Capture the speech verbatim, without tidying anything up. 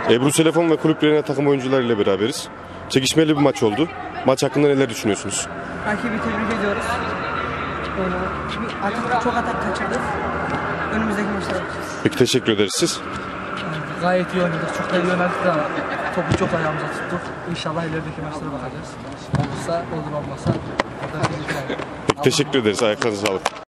Ebru Telefon ve kulüplerine takım oyuncularıyla beraberiz. Çekişmeli bir maç oldu. Maç hakkında neler düşünüyorsunuz? Rakibi tebrik ediyoruz. Ee, atak, çok atak kaçırdık. Önümüzdeki maçlara bakacağız. Peki, teşekkür ederiz. Siz? Gayet iyi oynadık. Çok da iyi yönelttik ama topu çok ayağımıza tuttuk. İnşallah ilerideki maçlara bakacağız. Olursa olur, olmasa. Peki, teşekkür ederiz. Ayaklarınıza sağlık.